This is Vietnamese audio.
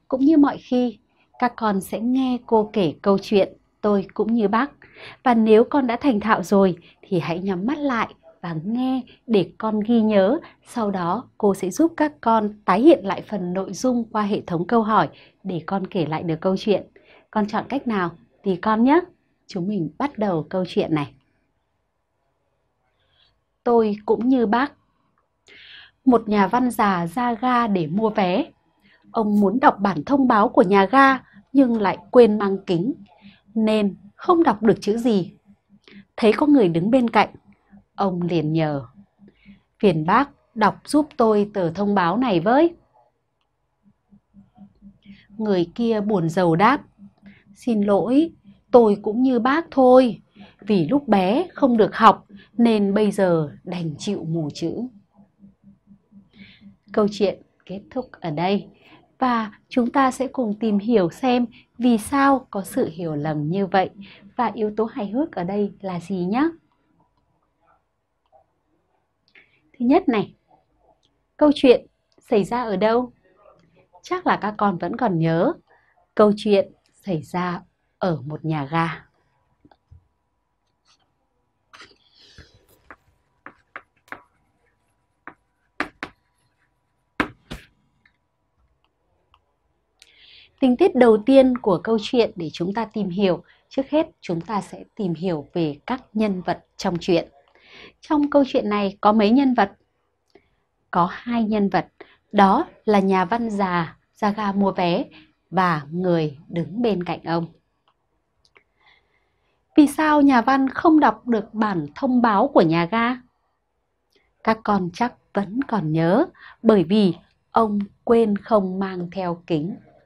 Cũng như mọi khi, các con sẽ nghe cô kể câu chuyện Tôi cũng như bác. Và nếu con đã thành thạo rồi thì hãy nhắm mắt lại và nghe để con ghi nhớ. Sau đó cô sẽ giúp các con tái hiện lại phần nội dung qua hệ thống câu hỏi để con kể lại được câu chuyện. Con chọn cách nào thì con nhé. Chúng mình bắt đầu câu chuyện này. Tôi cũng như bác. Một nhà văn già ra ga để mua vé. Ông muốn đọc bản thông báo của nhà ga nhưng lại quên mang kính, nên không đọc được chữ gì. Thấy có người đứng bên cạnh, ông liền nhờ: Phiền bác đọc giúp tôi tờ thông báo này với. Người kia buồn rầu đáp: Xin lỗi, tôi cũng như bác thôi. Vì lúc bé không được học nên bây giờ đành chịu mù chữ. Câu chuyện kết thúc ở đây. Và chúng ta sẽ cùng tìm hiểu xem vì sao có sự hiểu lầm như vậy và yếu tố hài hước ở đây là gì nhé. Thứ nhất này, câu chuyện xảy ra ở đâu? Chắc là các con vẫn còn nhớ, câu chuyện xảy ra ở một nhà ga. Tình tiết đầu tiên của câu chuyện để chúng ta tìm hiểu, trước hết chúng ta sẽ tìm hiểu về các nhân vật trong chuyện. Trong câu chuyện này có mấy nhân vật? Có hai nhân vật, đó là nhà văn già ra ga mua vé và người đứng bên cạnh ông. Vì sao nhà văn không đọc được bản thông báo của nhà ga? Các con chắc vẫn còn nhớ, bởi vì ông quên không mang theo kính.